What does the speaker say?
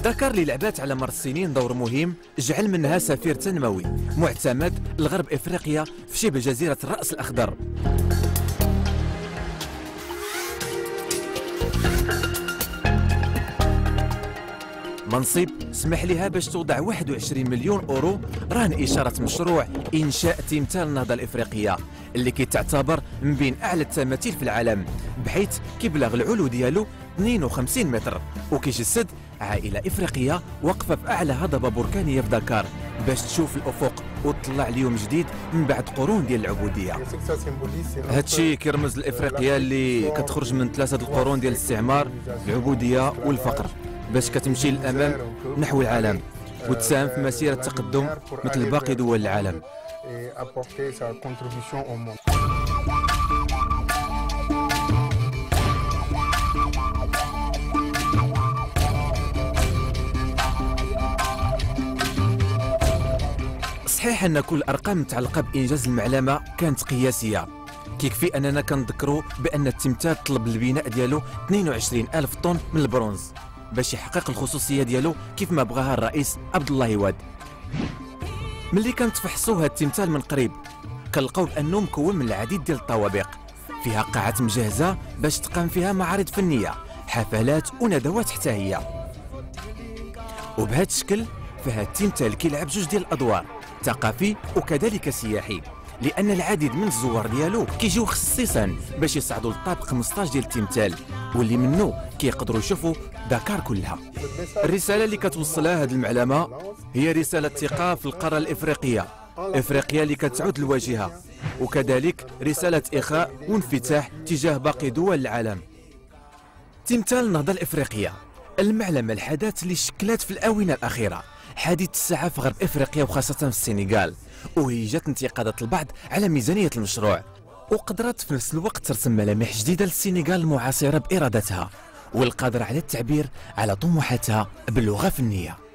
دكار اللي لعبات على مر السنين دور مهم جعل منها سفير تنموي معتمد لغرب افريقيا في شبه جزيره الراس الاخضر. منصب سمح لها باش توضع 21 مليون اورو رهن اشاره مشروع انشاء تمثال النهضه الافريقيه اللي كيتعتبر من بين اعلى التماثيل في العالم، بحيث كيبلغ العلو ديالو 52 متر وكيجسد عائله افريقيه واقفه في اعلى هضبه بركانيه في دكار باش تشوف الافق وتطلع اليوم جديد من بعد قرون ديال العبوديه. هادشي كيرمز لافريقيا اللي كتخرج من 3 القرون ديال الاستعمار، العبوديه والفقر، باش كتمشي للامام نحو العالم وتساهم في مسيره التقدم مثل باقي دول العالم. صحيح ان كل الارقام متعلقه بانجاز المعلمه كانت قياسيه، كيكفي اننا كنذكروا بان التمثال طلب البناء ديالو 22,000 طن من البرونز باش يحقق الخصوصيه ديالو كيف ما بغاها الرئيس عبد الله واد. ملي كنتفحصوا هذا التمثال من قريب كنلقاو بانه مكون من العديد ديال الطوابق فيها قاعات مجهزه باش تقام فيها معارض فنيه، حفلات وندوات حتى هي. وبهذا الشكل فهذا التمثال كيلعب جوج ديال الادوار، ثقافي وكذلك سياحي، لان العديد من الزوار ديالو كيجيو خصيصا باش يصعدوا للطابق 15 ديال التمثال واللي منه كيقدروا يشوفوا دكار كلها. الرساله اللي كتوصلها هذه المعلمه هي رساله ثقه في القاره الافريقيه، افريقيا اللي كتعود لواجهها، وكذلك رساله اخاء وانفتاح تجاه باقي دول العالم. تمثال النهضه الافريقيه، المعلمه الحدث اللي شكلت في الاونه الاخيره حديث الساعه في غرب افريقيا وخاصه في السنغال، وهي جات انتقادات البعض على ميزانيه المشروع، وقدرت في نفس الوقت ترسم ملامح جديده للسنغال المعاصره بارادتها والقادره على التعبير على طموحاتها باللغه فنيه.